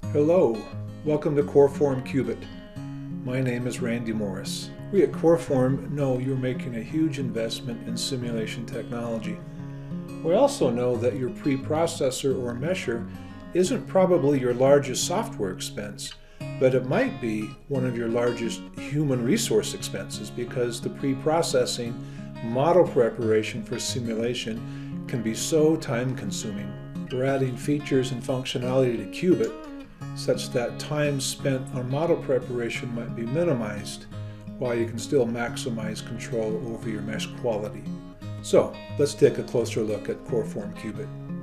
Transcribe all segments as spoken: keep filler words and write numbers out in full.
Hello, welcome to Coreform Cubit. My name is Randy Morris. We at Coreform know you're making a huge investment in simulation technology. We also know that your preprocessor or mesher isn't probably your largest software expense, but it might be one of your largest human resource expenses because the pre-processing model preparation for simulation can be so time-consuming. We're adding features and functionality to Cubit such that time spent on model preparation might be minimized while you can still maximize control over your mesh quality. So let's take a closer look at Coreform Cubit.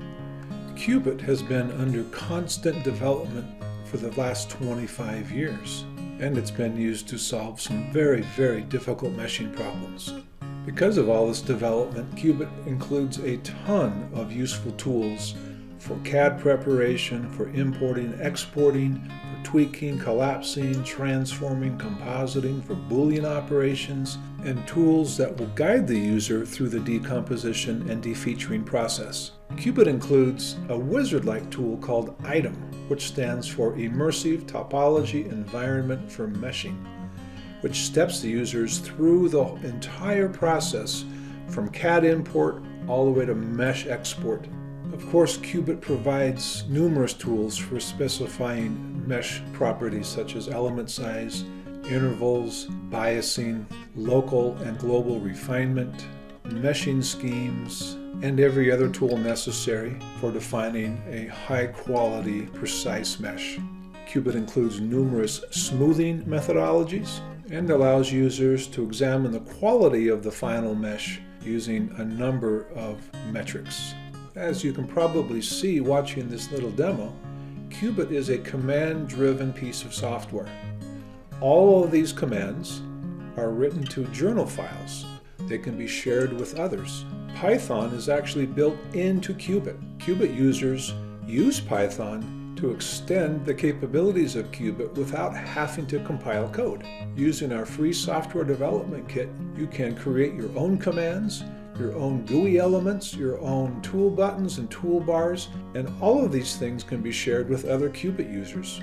Cubit has been under constant development for the last twenty-five years, and it's been used to solve some very, very difficult meshing problems. Because of all this development, Cubit includes a ton of useful tools for C A D preparation, for importing and exporting, for tweaking, collapsing, transforming, compositing, for Boolean operations, and tools that will guide the user through the decomposition and defeaturing process. Cubit includes a wizard-like tool called ITEM, which stands for Immersive Topology Environment for Meshing, which steps the users through the entire process from C A D import all the way to mesh export. Of course, Cubit provides numerous tools for specifying mesh properties such as element size, intervals, biasing, local and global refinement, meshing schemes, and every other tool necessary for defining a high-quality, precise mesh. Cubit includes numerous smoothing methodologies and allows users to examine the quality of the final mesh using a number of metrics. As you can probably see watching this little demo, Cubit is a command-driven piece of software. All of these commands are written to journal files. They can be shared with others. Python is actually built into Cubit. Cubit users use Python to extend the capabilities of Cubit without having to compile code. Using our free software development kit, you can create your own commands, your own G U I elements, your own tool buttons and toolbars, and all of these things can be shared with other Cubit users.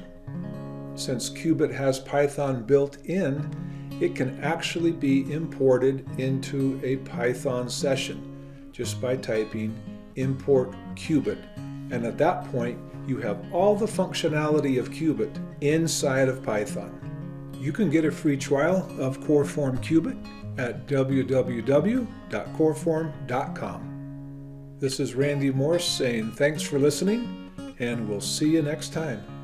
Since Cubit has Python built in, it can actually be imported into a Python session just by typing import Cubit, and at that point you have all the functionality of Cubit inside of Python. You can get a free trial of Coreform Cubit at w w w dot coreform dot com. This is Randy Morse saying thanks for listening, and we'll see you next time.